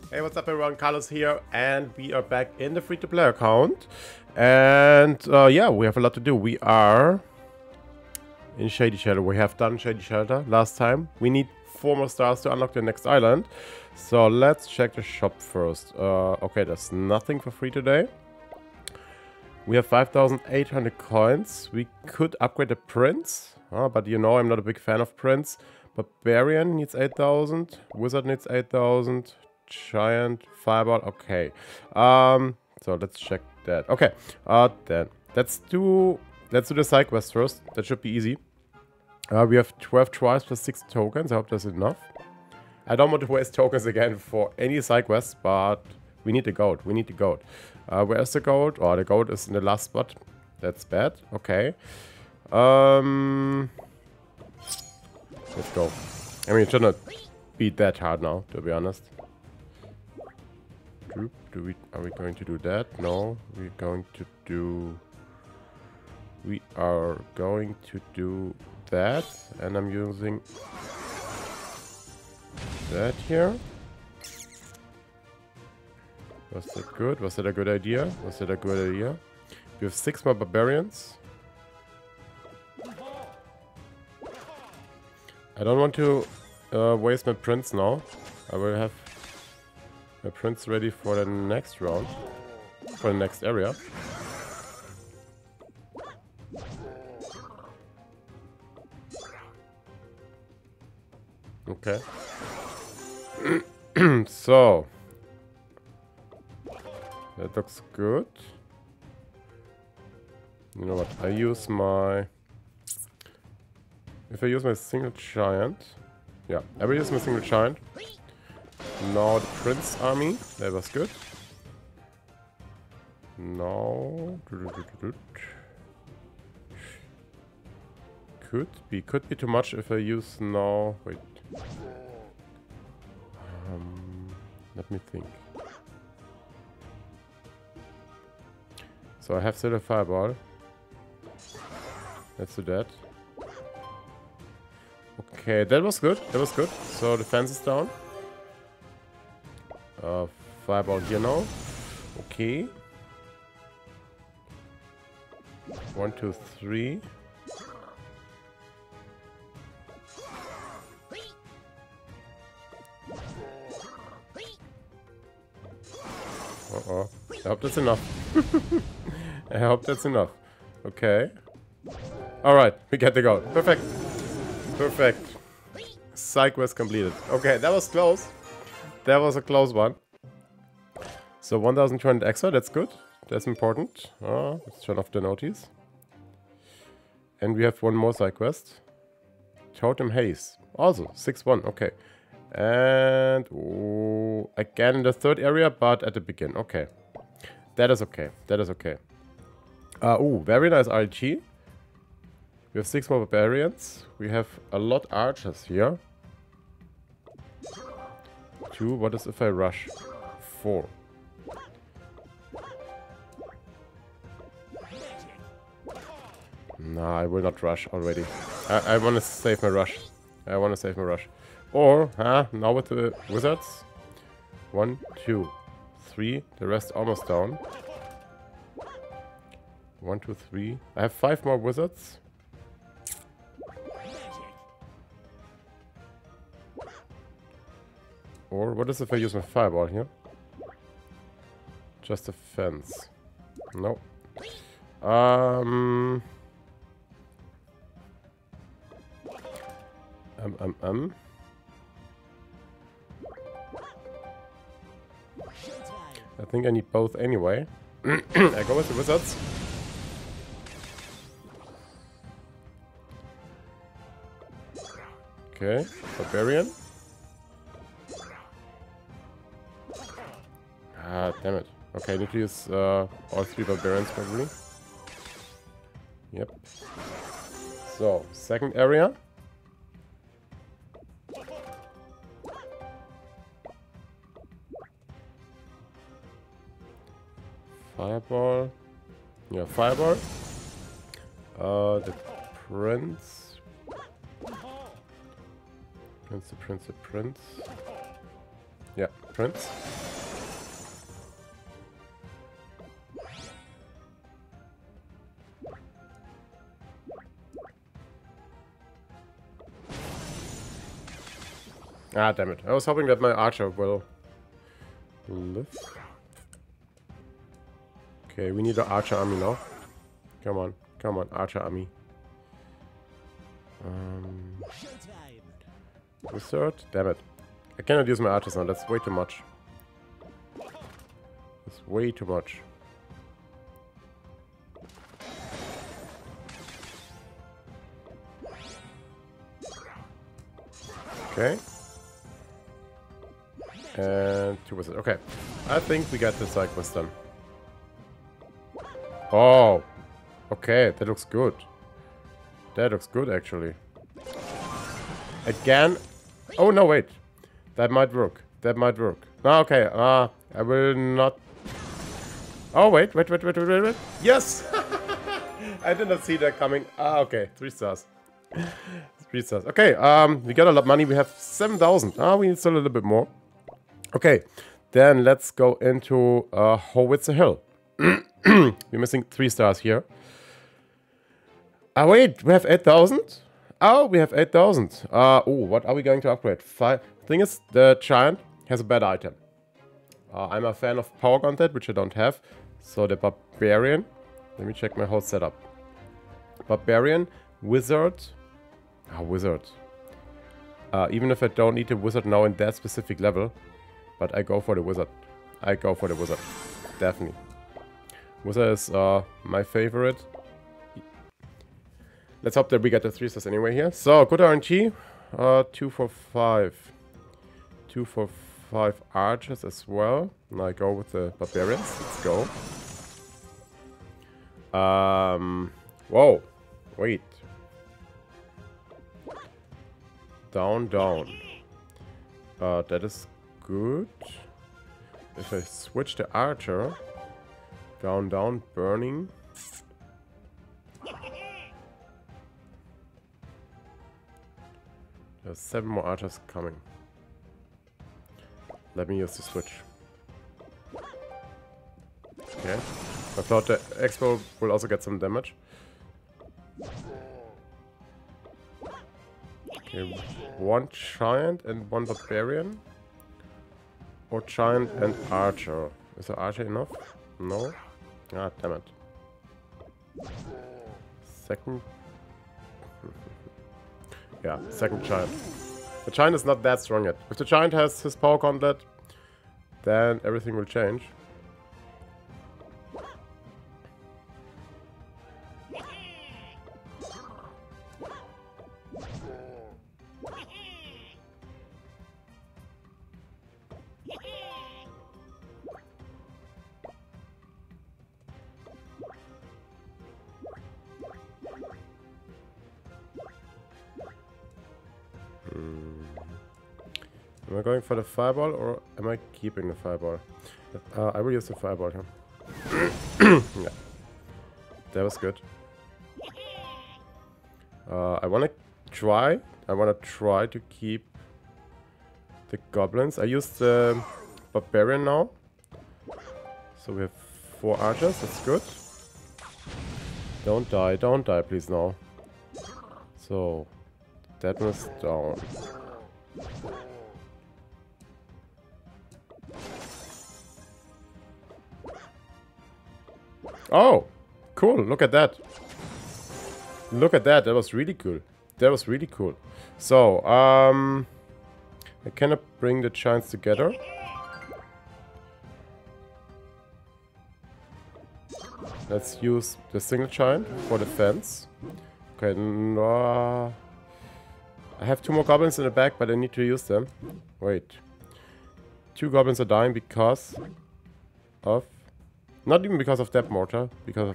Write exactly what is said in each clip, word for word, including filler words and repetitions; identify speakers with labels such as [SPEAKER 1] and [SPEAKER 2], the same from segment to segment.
[SPEAKER 1] Hey, what's up everyone, Carlos here, and we are back in the free-to-play account. And uh, yeah, we have a lot to do. We are in Shady Shelter. We have done Shady Shelter last time. We need four more stars to unlock the next island. So let's check the shop first. Uh, okay, there's nothing for free today. We have five thousand eight hundred coins. We could upgrade the Prince, uh, but you know I'm not a big fan of Prince. Barbarian needs eight thousand. Wizard needs eight thousand. Giant, Fireball, okay. Um, so let's check that. Okay, uh, then let's do let's do the side quest first. That should be easy. Uh, we have twelve tries plus six tokens. I hope that's enough. I don't want to waste tokens again for any side quests, but we need the gold. We need the gold. Uh, where's the gold? Oh, the gold is in the last spot. That's bad. Okay. Um, let's go. I mean, it should not be that hard now, to be honest. Do we are we going to do that? No, we're going to do we are going to do that, and I'm using that here. Was that good? Was that a good idea? Was that a good idea? We have six more barbarians. I don't want to uh, waste my prince now. I will have my prince ready for the next round, for the next area. Okay. So that looks good. You know what? I use my. If I use my single giant, yeah, I will use my single giant. Now the Prince army, that was good. No, could be, could be too much if I use now. Wait, um, let me think. So I have still a fireball. Let's do that. Okay, that was good. That was good. So the fence is down. Uh, fireball here now. Okay. One, two, three. Uh-oh. I hope that's enough. I hope that's enough. Okay. Alright, we get the goal. Perfect. Perfect. Side quest completed. Okay, that was close. That was a close one. So one thousand two hundred extra, that's good. That's important. Oh, let's turn off the notice. And we have one more side quest. Totem Haze. Also, six one, okay. And oh, again in the third area, but at the beginning. Okay. That is okay. That is okay. Uh, oh, very nice R G. We have six more barbarians. We have a lot archers here. Two. What is if I rush? Four. Nah, I will not rush already. I, I want to save my rush. I want to save my rush. Or, huh? Now with the wizards. One, two, three. The rest almost down. One, two, three. I have five more wizards. Or what is if I use my fireball here? Just a fence. No. Um. Um, um, um. I think I need both anyway. I go with the wizards. Okay, barbarian. Ah, damn it. Okay, I need to use uh, all three barbarians probably. Yep. So, second area. Fireball. Yeah, fireball. Uh, the prince. Prince, the prince, the prince. Yeah, Prince. Ah, damn it. I was hoping that my archer will live. Okay, we need an archer army now. Come on, come on, archer army. Um, Wizard? Damn it. I cannot use my archers now, that's way too much. That's way too much. Okay. And two wizards. Okay. I think we got the side quest done. Oh. Okay, that looks good. That looks good, actually. Again. Oh, no, wait. That might work. That might work. Ah, okay. Ah, uh, I will not... Oh, wait, wait, wait, wait, wait, wait, wait. Yes! I did not see that coming. Ah, okay. Three stars. Three stars. Okay, um, we got a lot of money. We have seven thousand. Ah, we need still a little bit more. Okay, then let's go into uh, Howitzer Hill. We're missing three stars here. Ah, wait, we have eight thousand? Oh, we have eight thousand. Uh, oh, what are we going to upgrade? Five. Thing is, the Giant has a bad item. Uh, I'm a fan of Power Gauntlet, which I don't have. So the Barbarian. Let me check my whole setup. Barbarian, Wizard. Ah, Wizard. Uh, even if I don't need a Wizard now in that specific level. But I go for the Wizard. I go for the Wizard. Definitely. Wizard is uh, my favorite. Let's hope that we get the three stars anyway here. So, good R N G. Uh, two for five. Two for five archers as well. And I go with the Barbarians. Let's go. Um, whoa. Wait. Down, down. Uh, that is good. If I switch the archer, down, down, burning. There's seven more archers coming. Let me use the switch. Okay. I thought the Expo will also get some damage. Okay, one giant and one barbarian. Or giant and archer. Is the archer enough? No? Ah, damn it. Second. Yeah, second giant. The giant is not that strong yet. If the giant has his Power Gauntlet, then everything will change. Am I going for the fireball or am I keeping the fireball? Uh, I will use the fireball here. Yeah. That was good. Uh, I want to try. I want to try to keep the goblins. I used the barbarian now. So we have four archers. That's good. Don't die. Don't die, please, now. So, that was down. Oh, cool. Look at that. Look at that. That was really cool. That was really cool. So, um... I cannot bring the giants together. Let's use the single giant for defense. Okay, no... I have two more goblins in the back, but I need to use them. Wait. Two goblins are dying because of... Not even because of that mortar, because of...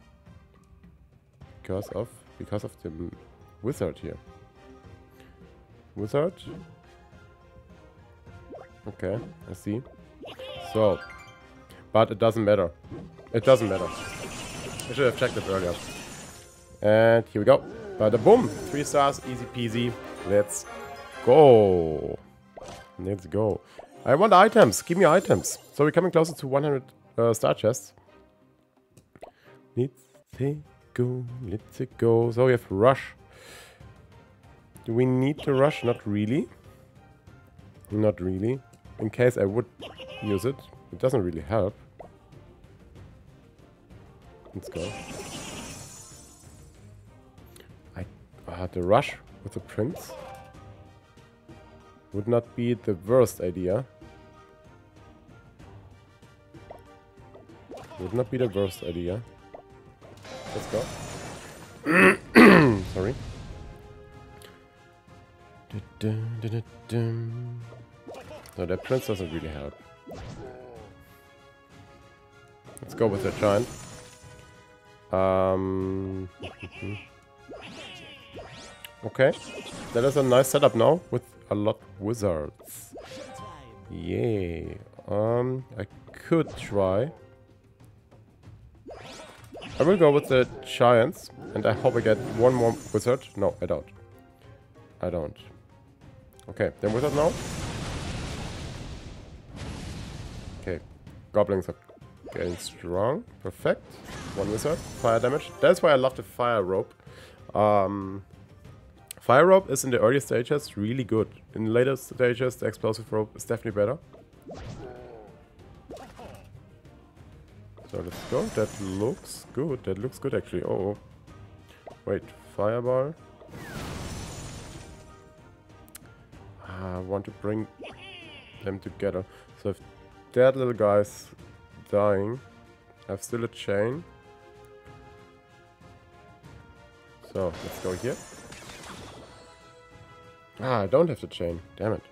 [SPEAKER 1] Because of... Because of the wizard here. Wizard? Okay, I see. So... But it doesn't matter. It doesn't matter. I should have checked it earlier. And here we go. Bada boom! Three stars, easy peasy. Let's go. Let's go. I want items. Give me items. So we're coming closer to one hundred uh, star chests. Let's go. Let's go. So we have rush. Do we need to rush? Not really. Not really. In case I would use it. It doesn't really help. Let's go. I uh, the rush with the prince would not be the worst idea. Would not be the worst idea. Let's go. Sorry. No, that prince doesn't really help. Let's go with the giant. Um, okay, that is a nice setup now with a lot of wizards. Yay. Um, I could try. I will go with the giants, and I hope I get one more wizard. No, I don't. I don't. Okay, then wizard now. Okay, goblins are getting strong. Perfect. One wizard. Fire damage. That's why I love the fire rope. Um, fire rope is in the earlier stages really good. In the later stages, the explosive rope is definitely better. So let's go. That looks good. That looks good actually. Oh, wait. Fireball. I want to bring them together. So if that little guy's dying, I have still a chain. So let's go here. Ah, I don't have the chain. Damn it.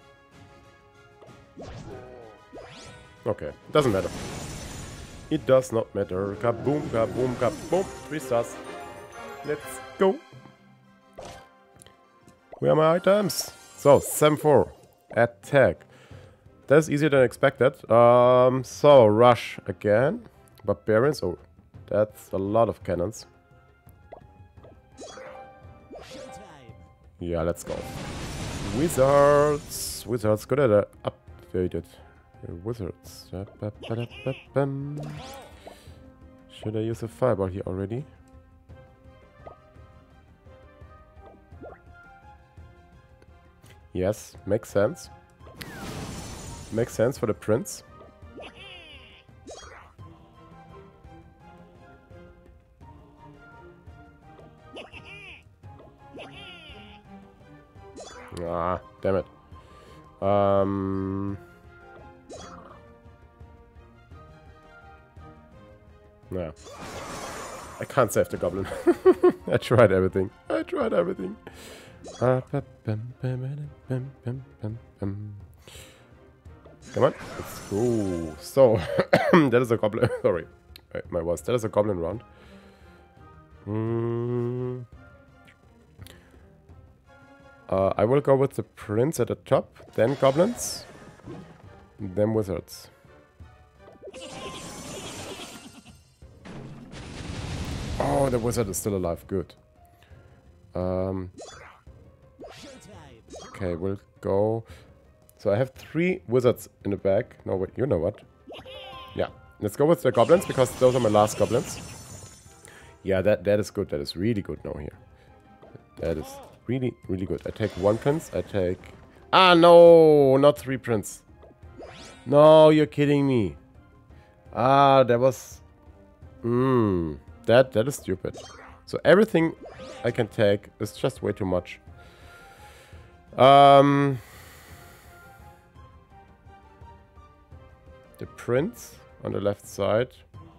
[SPEAKER 1] Okay, doesn't matter. It does not matter. Kaboom, kaboom, kaboom. Three stars. Let's go. Where are my items? So, seven four. Attack. That's easier than expected. Um, so, rush again. Barbarians. Oh, that's a lot of cannons. Yeah, let's go. Wizards. Wizards. Good at it. Updated. Wizards. Should I use a fireball here already? Yes, makes sense. Makes sense for the prince. Ah, damn it. Um... No. I can't save the goblin. I tried everything. I tried everything. Uh, Come on, let's go. So, that is a goblin. Sorry, Wait, my voice. That is a goblin round. Mm. Uh, I will go with the prince at the top, then goblins, then wizards. Oh, the wizard is still alive. Good. Um, okay, we'll go. So I have three wizards in the back. No, wait, you know what? Yeah, let's go with the goblins because those are my last goblins. Yeah, that that is good. That is really good now here. That is really, really good. I take one prince. I take... Ah, no! Not three prince. No, you're kidding me. Ah, that was... Mmm. That, that is stupid. So everything I can take is just way too much. Um... The prince on the left side.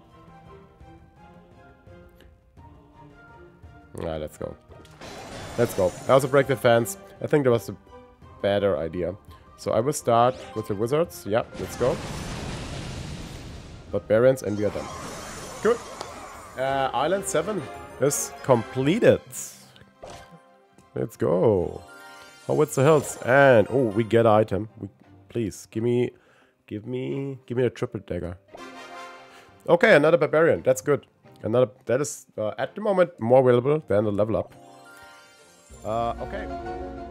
[SPEAKER 1] Ah, let's go. Let's go. I also break the fence. I think that was a better idea. So I will start with the wizards. Yeah, let's go. Barbarians, and we are done. Good. Uh, Island seven is completed. Let's go. Howitzer the hills. And, oh, we get an item. We, please, give me, give me, give me a triple dagger. Okay, another barbarian. That's good. Another, that is, uh, at the moment, more available than the level up. Uh, okay.